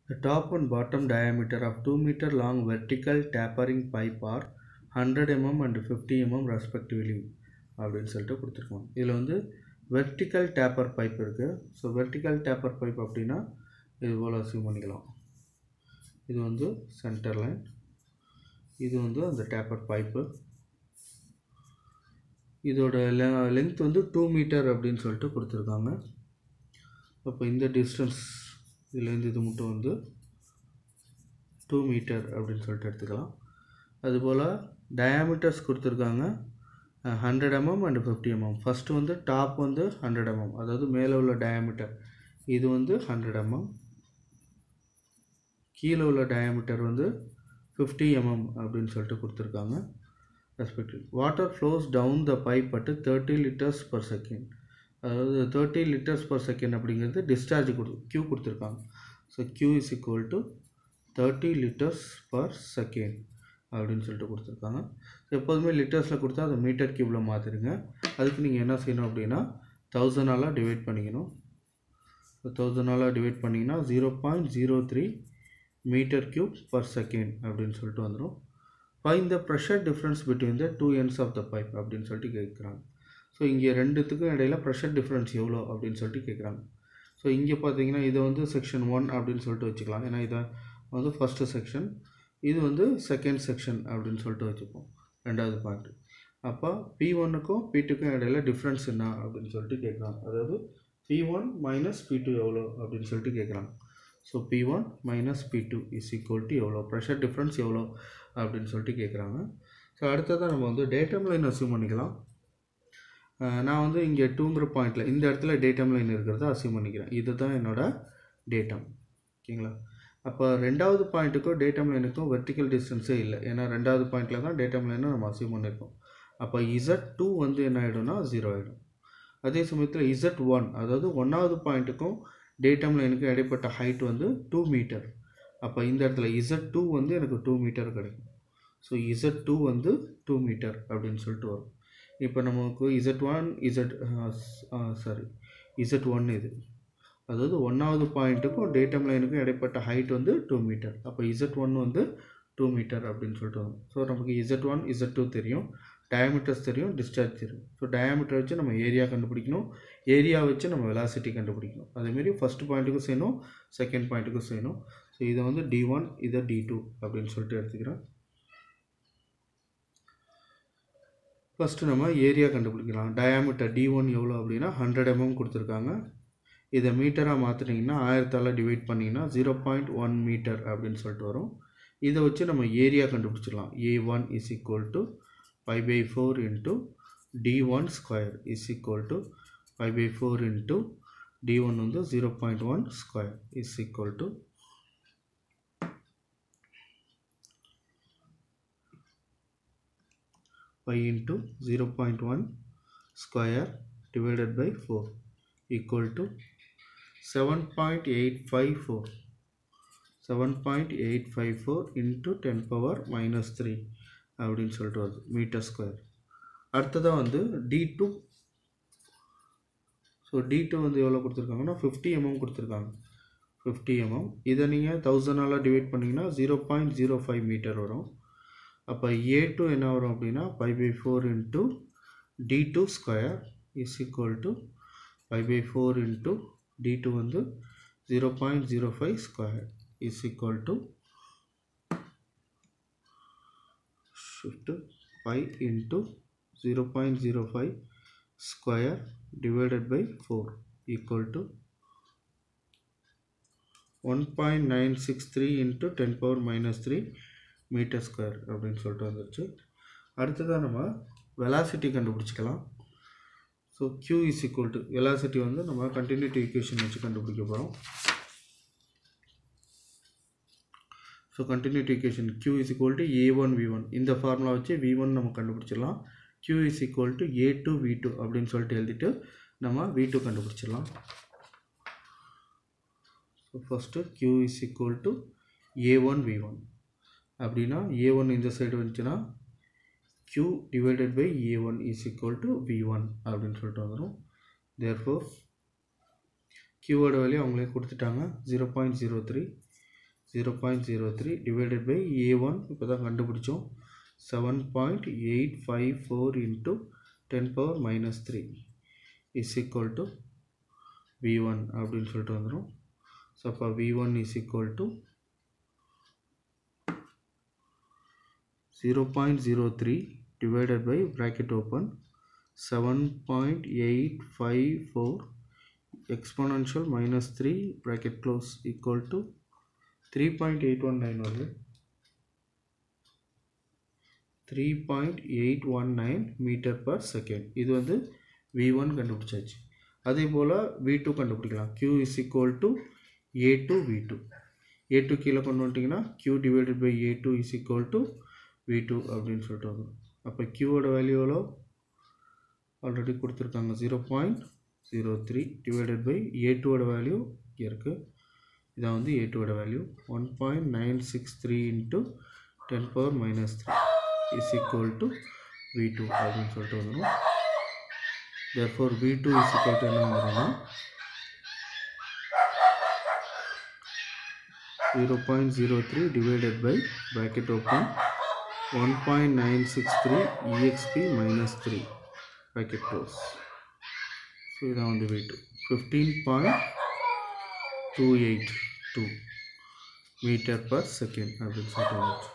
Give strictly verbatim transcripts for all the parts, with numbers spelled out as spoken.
The top and bottom diameter of two meter long vertical tapering pipe are one hundred millimeters and fifty millimeters respectively அப்படின்னு சொல்லிட்டு கொடுத்துருக்கோம். இதில் வந்து vertical taper pipe இருக்குது. So vertical taper pipe அப்படின்னா இது போல் assume பண்ணிக்கலாம். இது வந்து சென்டர் லைன், இது வந்து அந்த டேப்பர் பைப்பு. இதோட லென்த் வந்து டூ மீட்டர் அப்படின்னு சொல்லிட்டு கொடுத்துருக்காங்க. அப்போ இந்த டிஸ்டன்ஸ் இதுலேருந்து இது மட்டும் வந்து டூ மீட்டர் அப்படின்னு சொல்லிட்டு எடுத்துக்கலாம். அதுபோல் டயாமீட்டர்ஸ் கொடுத்துருக்காங்க hundred mm and fifty mm. First வந்து டாப் வந்து ஹண்ட்ரட் எம்எம், அதாவது மேலே உள்ள டயாமீட்டர் இது வந்து ஹண்ட்ரட் எம்எம், கீழே உள்ள டயாமீட்டர் வந்து ஃபிஃப்டி எம்எம் அப்படின்னு சொல்லிட்டு கொடுத்துருக்காங்க respective. Water flows down the pipe at thirty litres per second, அதாவது தேர்ட்டி லிட்டர்ஸ் பர் செகண்ட் அப்படிங்கிறது டிஸ்சார்ஜ் கொடு க்யூ கொடுத்துருக்காங்க. So Q is equal to thirty litres per second அப்படின்னு சொல்லிட்டு கொடுத்துருக்காங்க. எப்போதுமே லிட்டர்ஸில் கொடுத்தா அதை மீட்டர் க்யூப்பில் மாற்றிடுங்க. அதுக்கு நீங்கள் என்ன செய்யணும் அப்படின்னா தௌசண்டால் டிவைட் பண்ணிக்கணும். தௌசண்டால் டிவைட் பண்ணிங்கன்னா zero point zero three metre cube per second அப்படின்னு சொல்லிட்டு வந்துடும். Find the pressure difference between the two ends of the pipe அப்படின்னு சொல்லிட்டு கேட்குறாங்க. ஸோ இங்கே ரெண்டுத்துக்கும் இடையில ப்ரெஷர் டிஃப்ரென்ஸ் எவ்வளோ அப்படின்னு சொல்லிட்டு கேட்குறாங்க. ஸோ இங்கே பார்த்தீங்கன்னா இதை வந்து செக்ஷன் ஒன் அப்படின்னு சொல்லிட்டு வச்சுக்கலாம். ஏன்னா இதை வந்து ஃபஸ்ட்டு செக்ஷன், இது வந்து செகண்ட் செக்ஷன் அப்படின்னு சொல்லிட்டு வச்சுப்போம், ரெண்டாவது பாயிண்ட். அப்போ பி ஒன்னுக்கும் பி டூக்கும் இடையில டிஃப்ரென்ஸ் என்ன அப்படின்னு சொல்லிட்டு கேட்குறாங்க. அதாவது P one minus P two எவ்வளோ அப்படின்னு சொல்லிட்டு கேட்குறாங்க. So P one minus P two is equal to எவ்வளோ, ப்ரெஷர் டிஃப்ரென்ஸ் எவ்வளோ அப்படின்னு சொல்லிட்டு கேட்குறாங்க. ஸோ அடுத்ததான் நம்ம வந்து டேட்டம் லைன் அசியூம் பண்ணிக்கலாம். நான் வந்து இங்கே டூங்கிற பாயிண்டில் இந்த இடத்துல டேட்டம் லைன் இருக்கிறத அசியூம் பண்ணிக்கிறேன். இதுதான் என்னோடய டேட்டம். ஓகேங்களா? அப்போ ரெண்டாவது பாயிண்ட்டுக்கும் டேட்டம் லைனுக்கும் வெர்டிக்கல் டிஸ்டன்ஸே இல்லை. ஏன்னா ரெண்டாவது பாயிண்டில் தான் டேட்டம் லைனை நம்ம அசியூம் பண்ணியிருக்கோம். அப்போ இசட் டூ வந்து என்ன ஆகிடும்னா ஜீரோ ஆகிடும். அதே சமயத்தில் இசட் ஒன், அதாவது ஒன்றாவது பாயிண்ட்டுக்கும் டேட்டம் லைனுக்கும் இடைப்பட்ட ஹைட் வந்து டூ மீட்டர். அப்போ இந்த இடத்துல இசட் டூ வந்து எனக்கு டூ மீட்டர் கிடைக்கும். ஸோ இசட் டூ வந்து டூ மீட்டர் அப்படின்னு சொல்லிட்டு வரும். இப்போ நமக்கு Z one Z sorry Z one இது, அதாவது ஒன்றாவது பாயிண்ட்டுக்கும் டேட்டம் லைனுக்கும் இடைப்பட்ட ஹைட் வந்து டூ மீட்டர். அப்போ இசட் ஒன் வந்து டூ மீட்டர் அப்படின்னு சொல்லிட்டு வரும். ஸோ நமக்கு இசட் ஒன் இசட் டூ தெரியும், டயாமீட்டர்ஸ் தெரியும், டிஸ்சார்ஜ் தெரியும். ஸோ டயாமீட்டர் வச்சு நம்ம ஏரியா கண்டுபிடிக்கணும், ஏரியா வச்சு நம்ம வெலாசிட்டி கண்டுபிடிக்கணும். அதேமாரி ஃபஸ்ட் பாயிண்ட்டுக்கும் செய்யணும், செகண்ட் பாயிண்ட்டுக்கும் செய்யணும். ஸோ இதை வந்து டி ஒன், இதை டி டூ அப்படின்னு சொல்லிட்டு எடுத்துக்கிறேன். ஃபஸ்ட்டு நம்ம ஏரியா கண்டுபிடிக்கலாம். டயாமீட்டர் டி ஒன் எவ்வளோ அப்படின்னா ஹண்ட்ரட் எம்எம் கொடுத்துருக்காங்க. இதை மீட்டராக மாற்றினீங்கன்னா ஆயிரத்தால் டிவைட் பண்ணிங்கன்னா ஜீரோ பாயிண்ட் ஒன் மீட்டர் அப்படின்னு சொல்லிட்டு வரும். இதை வச்சு நம்ம ஏரியா கண்டுபிடிச்சிடலாம். A one is equal to five by four into D one square is equal to five by four into D one வந்து zero point one square is equal to five into zero point one square divided by four equal to seven point eight five four seven point eight five four into ten power minus three அப்படின்னு சொல்லிட்டு வருது metre square. அடுத்ததாக வந்து D two. So D two வந்து எவ்வளோ கொடுத்துருக்காங்கன்னா fifty mm கொடுத்துருக்காங்க. Fifty mm இதை நீங்கள் தௌசண்டால் டிவைட் பண்ணிங்கன்னா zero point zero five metre வரும். அப்போ ஏ டூ என்ன வரும் அப்படின்னா five by four into D two square is equal to five by four into D two வந்து zero point zero five square is equal to shift five into zero point zero five square divided by four equal to one point nine six three into ten power minus three metre square அப்படின்னு சொல்லிட்டு வந்துருச்சு. அடுத்ததாக நம்ம velocity கண்டுபிடிச்சிக்கலாம். So q is equal to velocity வந்து நம்ம continuity equation வச்சு கண்டுபிடிக்க போகிறோம். So continuity equation q is equal to a one v one இந்த ஃபார்முலா வச்சு v one நம்ம கண்டுபிடிச்சிடலாம். q is equal to a two v two அப்படின்னு சொல்லிட்டு எழுதிட்டு நம்ம v two கண்டுபிடிச்சிடலாம். So first q is equal to a one v one அப்படின்னா a one இந்த சைடு வந்துச்சுன்னா q divided by a one is equal to v one அப்படின்னு சொல்லிட்டு வந்துடும். therefore q ஓட வேல்யூ அவங்களே கொடுத்துட்டாங்க zero point zero three zero point zero three divided by A one இப்போ தான் கண்டுபிடிச்சோம் seven point eight five four into ten power minus three is equal to V one அப்படின்னு சொல்லிட்டு வந்துரும். ஸோ அப்போ V one is equal to zero point zero three divided by bracket open seven point eight five four exponential minus three bracket close equal to three point eight one nine வருது three point eight one nine meter per second. இது வந்து V one கண்டுபிடிச்சாச்சு. அதே போல் V two கண்டுபிடிக்கலாம். Q is equal to A two V two. A two கீழே கொண்டு வந்துட்டிங்கன்னா Q divided by A two is equal to V two அப்படின்னு சொல்லிட்டு வரும். அப்போ Q ஓட வேல்யூ எவ்வளோ ஆல்ரெடி கொடுத்துருக்காங்க zero point zero three divided by A two ஓட வேல்யூ இங்கே இருக்குது. இதான் வந்து A two ஓட value one point nine six three into ten power minus three is equal to V two அப்படின்னு சொல்லிட்டு வந்துடும். therefore V two is equal to என்ன வந்துடும்னா zero point zero three divided by bracket open one point nine six three exp minus three bracket close. So இதான் வந்து V two fifteen point two eight two meter per second அப்படின்னு சொல்லிட்டு வந்துச்சு.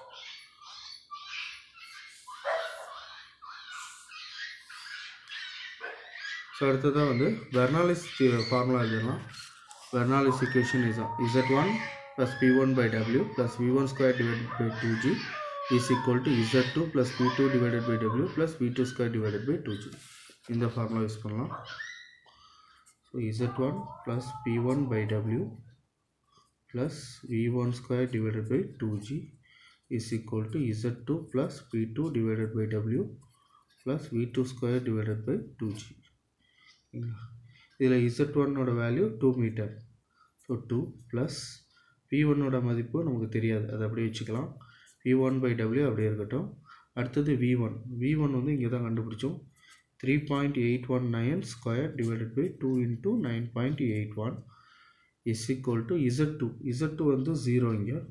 So அடுத்ததாக வந்து Bernoulli's formula எழுதலாம். Bernoulli's equation is Z one plus P one by W plus V one square divided by two G is equal to Z two plus P two divided by W plus V two square divided by two G. இந்த formula use பண்ணலாம். So Z one plus P one by W plus V one square divided by two G is equal to Z two plus P two divided by W plus V two square divided by two G. இதில் Z one ஓட value two மீட்டர். So two plus P one ஓட மதிப்பு நமக்கு தெரியாது, அதை அப்படியே வச்சுக்கலாம். P one by W அப்படியே இருக்கட்டும். அடுத்தது V one. V one வந்து இங்கே தான் கண்டுபிடிச்சோம். three point eight one nine square divided by two into nine point eight one is equal to Z two. Z two வந்து zero இங்கே.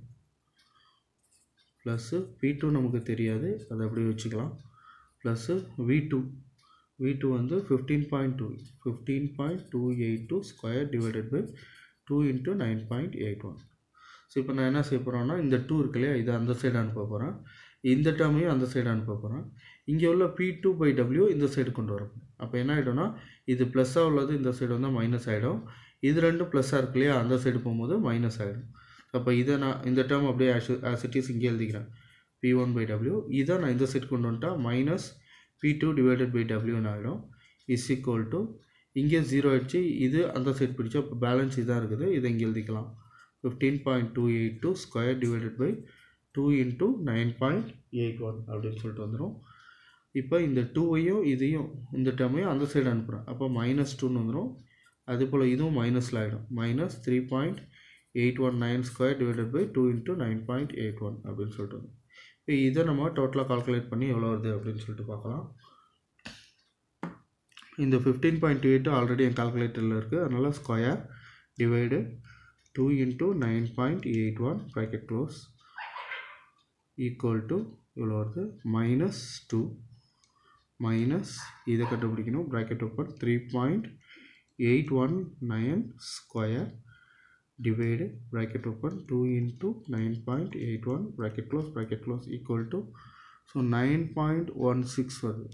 ப்ளஸ்ஸு P two நமக்கு தெரியாது, அதை அப்படியே வச்சுக்கலாம். Plus V two. V two வந்து fifteen point two. fifteen point two eight two square divided by two into nine point eight one. So இப்போ நான் என்ன செய்ய போகிறேன்னா இந்த டூ இருக்கு இல்லையா, இதை அந்த சைடு அனுப்ப போகிறேன். இந்த டேர்மையும் அந்த சைடு அனுப்ப போகிறேன். இங்கே உள்ள P two by W இந்த சைடு கொண்டு வரப்போம். அப்போ என்ன ஆகிடும்னா இது ப்ளஸ்ஸாக உள்ளது இந்த சைடு வந்தால் மைனஸ் ஆகிடும். இது ரெண்டும் ப்ளஸ்ஸாக இருக்கு இல்லையா, அந்த சைடு போகும்போது மைனஸ் ஆகிடும். அப்போ இதை நான் இந்த டேர்ம் அப்படியே ஆஸ் ஆஸ் இட் இஸ் இங்கே எழுதிக்கிறேன். P one by W இதை நான் இந்த சைடு கொண்டு வந்துட்டா minus P two divided by W ஆகிடும். இஸ் ஈக்குவல் டு இங்கே ஜீரோ ஆகிடுச்சு, இது அந்த சைடு பிடிச்சா இப்போ பேலன்ஸ் இதாக இருக்குது, இதை இங்கே எழுதிக்கலாம். fifteen point two eight two square divided by two into nine point eight one அப்படின்னு சொல்லிட்டு வந்துடும். இப்போ இந்த டூவையும் இதையும் இந்த டேர்மையும் அந்த சைடு அனுப்புகிறேன். அப்போ மைனஸ் டூன்னு வந்துடும். அதே போல் இதுவும் மைனஸில் ஆகிடும். Minus three point eight one nine square divided by two into nine point eight one அப்படின்னு சொல்லிட்டு வந்துடும். இப்போ இதை நம்ம டோட்டலாக கால்குலேட் பண்ணி எவ்வளோ வருது அப்படின்னு சொல்லிட்டு பார்க்கலாம். இந்த fifteen point two eight already என் கால்குலேட்டரில் இருக்குது, அதனால் square divide two into nine point eight one bracket close equal to எவ்வளோ வருது மைனஸ் டூ மைனஸ் இதை கண்டுபிடிக்கணும் bracket open three point eight one nine square divide bracket open two into nine point eight one bracket close bracket close equal to so nine point one six வருது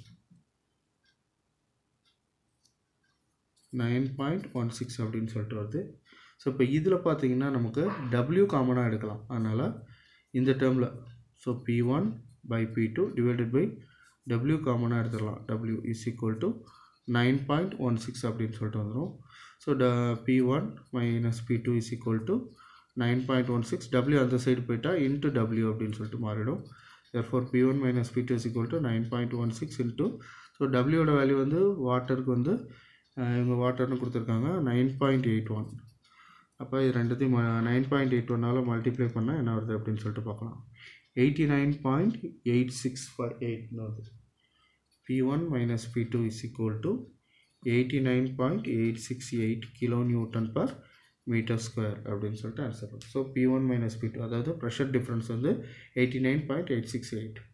nine point one six அப்படின்னு சொல்லிட்டு வருது. So இப்போ இதில் பார்த்தீங்கன்னா நமக்கு W காமனாக எடுக்கலாம், அதனால் இந்த டேர்மில் so P one by P two divided by W காமனாக எடுத்துடலாம். W is equal to nine point one six அப்படின்னு சொல்லிட்டு வந்துடும். ஸோ ட P one minus P two is equal to nine point one six. W அந்த side போயிட்டா into W அப்படின்னு சொல்லிட்டு மாறிடும். therefore P one minus P two is equal to nine point one six into so Wயோட value வந்து வாட்டருக்கு வந்து இவங்க வாட்டர்னு கொடுத்துருக்காங்க நைன் பாயிண்ட் எயிட் ஒன். அப்போ இது ரெண்டுத்தையும் நைன் பாயிண்ட் எயிட் ஒன்னால் மல்டிப்ளை பண்ணால் என்ன வருது அப்படின்னு சொல்லிட்டு பார்க்கலாம். Eighty nine point eight six five எயிட்னு வருது. P one minus P two is equal to eighty nine point eight six eight kilo newton per metre square அப்படின்னு சொல்லிட்டு ஆன்சர் பண்ணும். So P one minus P two அதாவது pressure difference வந்து eighty nine point eight six eight